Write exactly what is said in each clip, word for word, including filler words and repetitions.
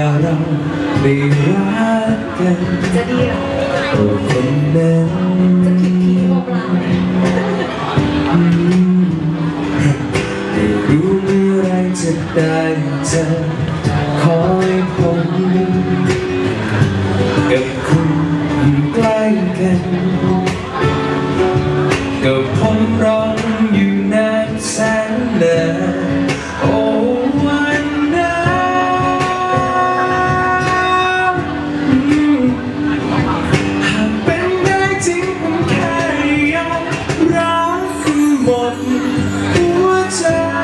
เราได้รักกันจะดีหรอตัวคนนั้นจะผิดผีโมปลาได้รู้เมื่อไรจะได้เจอคอยผมกับคุณใกล้กันกับผมร้องอยู่นานแสนนานโอ้วันนั้นหากเป็นได้จริงผมแค่อยากรักคุณหมดหัวใจ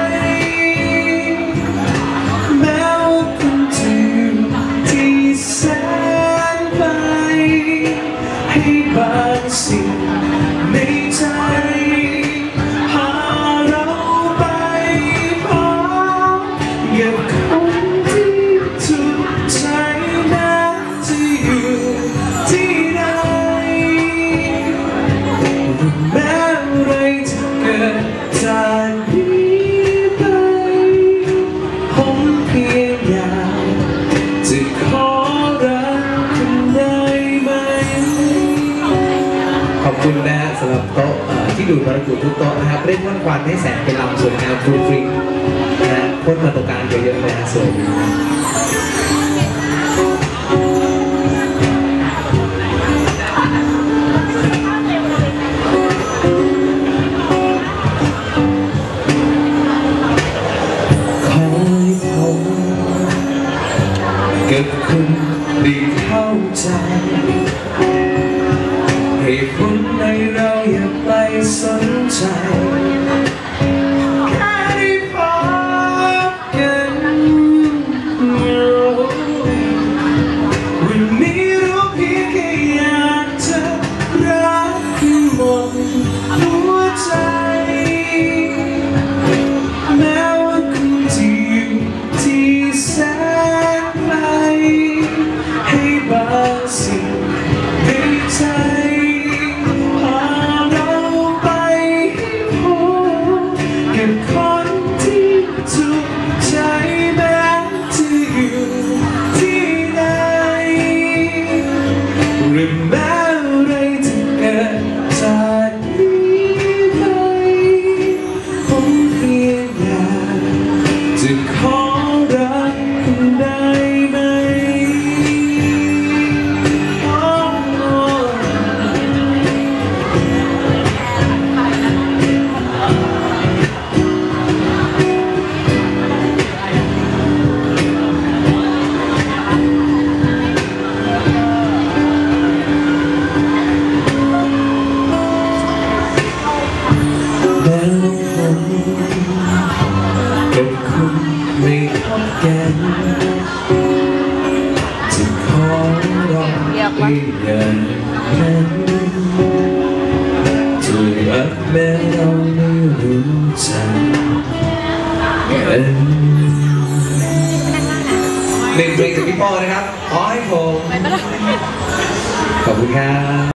แม้ว่าคุณจะอยู่ที่แสนไกลให้บางสิ่งในใจพาเราไปพบกับคนที่ถูกใจนั้นจะอยู่ที่ไหนแม้อะไรจะเกิดจากนี้ไปผมเพียงอยากจะขอรักคุณได้ไหมขอบคุณนะฮะสำหรับโต๊ะที่ดูดประกุทุกโต๊ะนะครับเล่นพ่นควันให้แสงเป็นลำสวยงามฟรุ้งฟริ้งนะฮะพ่นมาตรงกลางเยอะๆนะฮะสวยขอให้ผมกับคุณได้เข้าใจเหตุผลในเราอย่าไปสนใจแค่ได้พบกันวันนี้รู้เพียงแค่อยากจะรักคุณหมดหัวใจแม้ว่าคุณจะอยู่ที่แสนไกลให้บางสิ่งในใจคนที่ถูกใจแม้จะอยู่ที่ไหนหรือแม้อะไรจะเกิดจากนี้ไปผมเพียงอยากจะขอรักคุณได้ไหมกับคุณไม่พบกันจะขอร้องให้อย่างนั้นจะรักแม้เราไม่รู้จักกันหนึ่งเพลงจากพี่ปอนะครับขอให้ผมขอบคุณครับ